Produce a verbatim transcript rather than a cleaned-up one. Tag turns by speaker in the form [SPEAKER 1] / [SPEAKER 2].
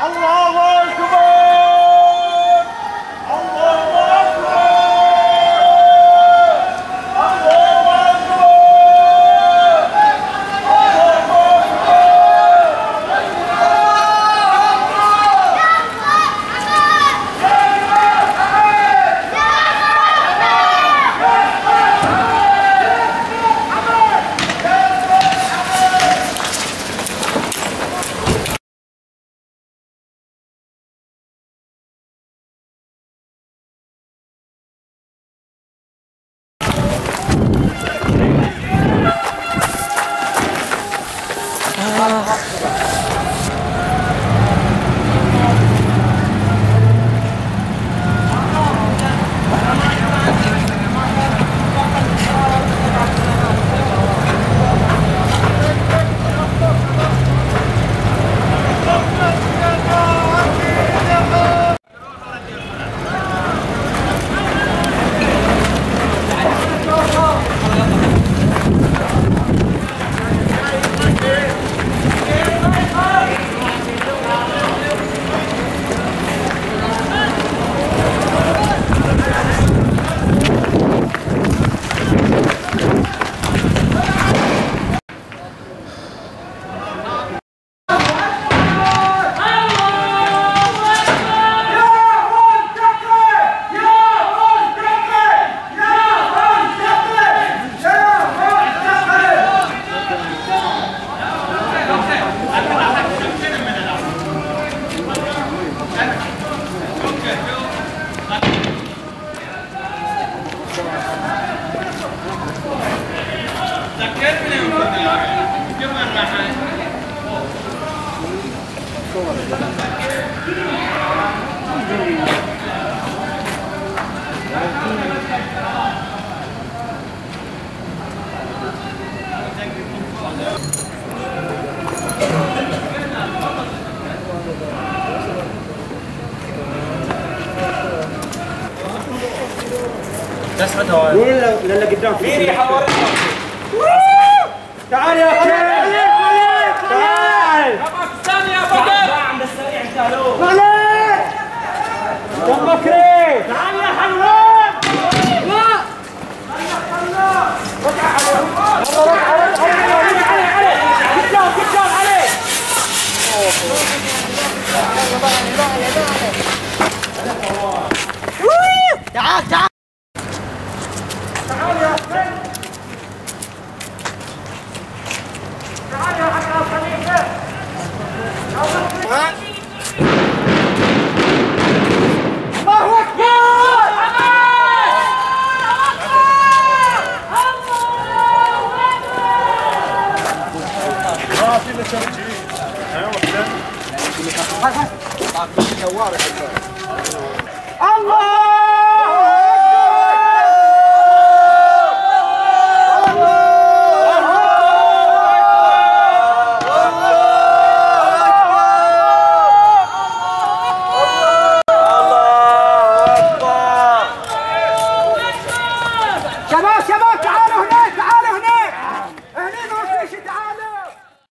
[SPEAKER 1] ولا لا قدام في ريحه. تعال يا اخي تعال
[SPEAKER 2] استنى يا بدر
[SPEAKER 1] عند السريع انتهلوا عليك يا بكري تعال يا حلوان لا يا حلوان رجع عليه يلا رجع عليه عليه قدام قدام عليه تعال تعال تعال يا اخي تعال يا حق خليفه الله اكبر ما في الا ترجيع ايوه الله